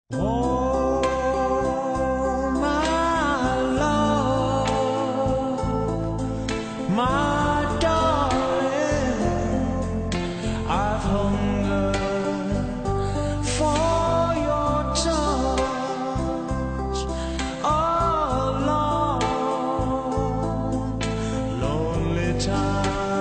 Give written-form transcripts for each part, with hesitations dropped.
Oh, my love, my darling, I've hungered for your touch a long, lonely time.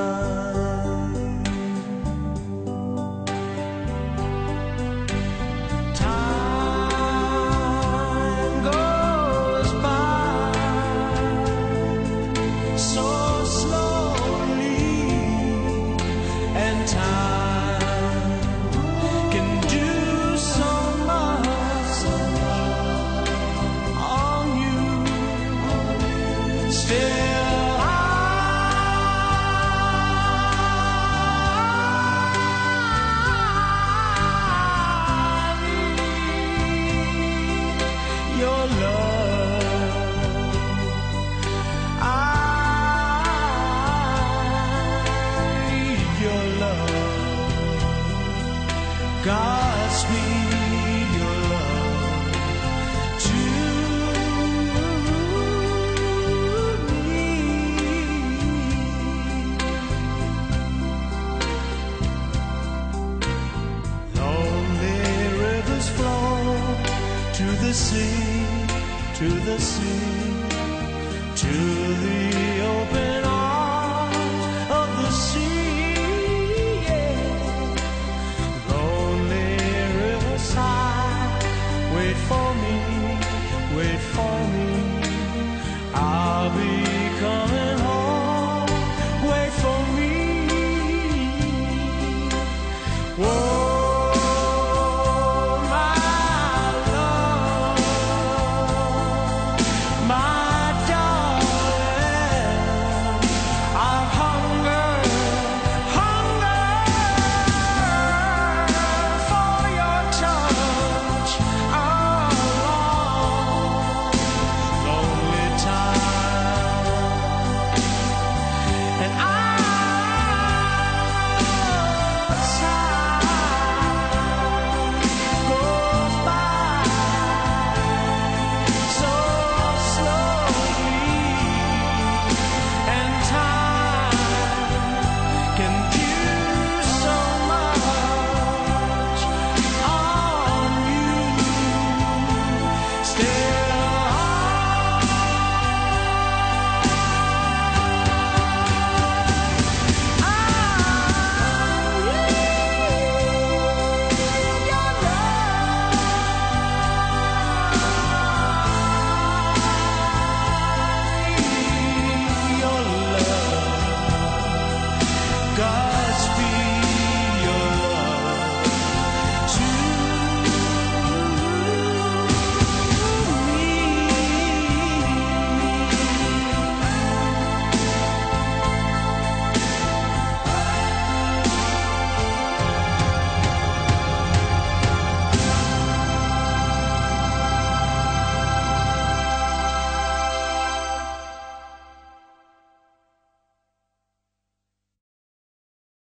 Godspeed your love to me. Lonely rivers flow to the sea, to the sea, to the open arms of the sea. Wait for me, I'll be